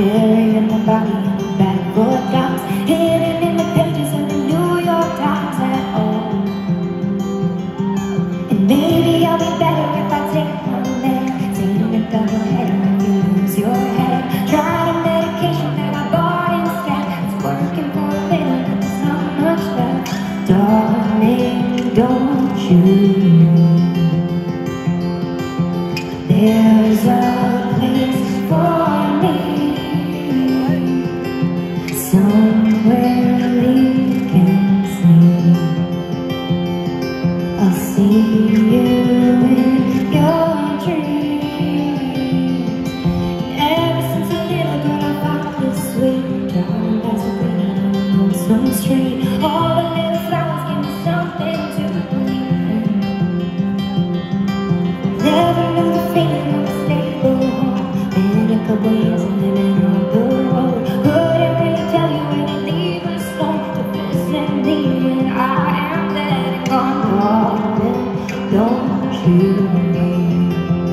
carrying my body in the back for dogs, hidden in the pages of the New York Times at home. And maybe I'll be better if I take one there. Taking a double header if you lose your head. Trying a medication that I bought instead. It's working for a little, but there's not much left. Darling, don't you know there's a place for me somewhere we can sleep. I'll see you in your dreams. Ever since a little girl I thought this sweet. Darling, that's a green on Lonesome Street. All the little flowers give me something to believe in. Never knew the feeling of a stable home. Been a couple years and living on the road. Couldn't really tell you when you leave us home. To listen me when I am letting go. Darling, don't you leave.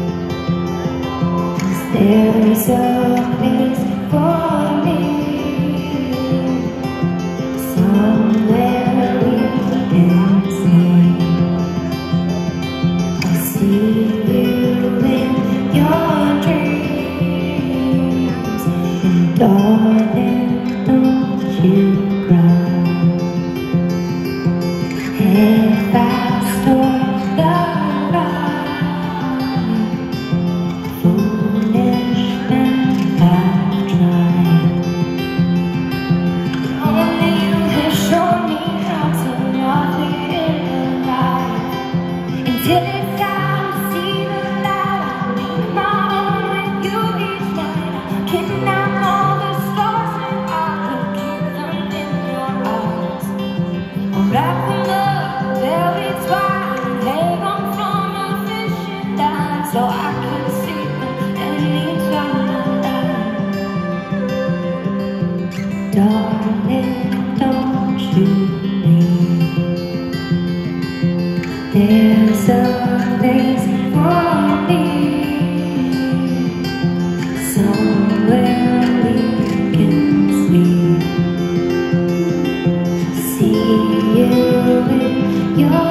'Cause there's a place for me somewhere we can sleep. I'll see you in your dreams. And darling, don't you cry. Head fast toward the light. Foolish men have tried. Only you have shown me how to love it in the light. Until it's time to see the light, I make my own with you each night. I kidnap all the stars and I will keep them in your eyes. I'll wrap them up very twine and hang on from a fishing line so I can see them anytime I like. Darling, don't you leave. There's a place for me somewhere we can sleep. See you in your